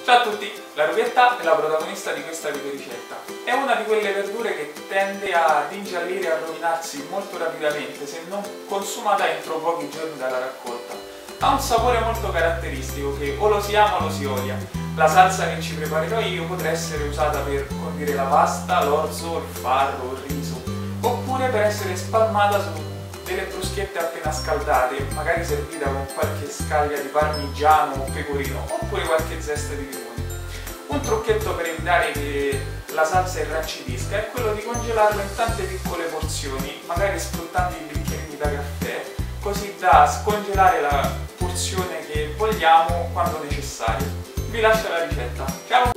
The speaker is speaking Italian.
Ciao a tutti, la rubietta è la protagonista di questa videoricetta. È una di quelle verdure che tende ad ingiallire e a rovinarsi molto rapidamente se non consumata entro pochi giorni dalla raccolta. Ha un sapore molto caratteristico che o lo si ama o lo si odia. La salsa che ci preparerò io potrà essere usata per condire la pasta, l'orzo, il farro, il riso, oppure per essere spalmata su delle bruschette appena scaldate, magari servita con qualche scaglia di parmigiano o pecorino, oppure qualche zesta di limone. Un trucchetto per evitare che la salsa irrancidisca è quello di congelarlo in tante piccole porzioni, magari sfruttando i bicchierini da caffè, così da scongelare la porzione che vogliamo quando necessario. Vi lascio la ricetta. Ciao!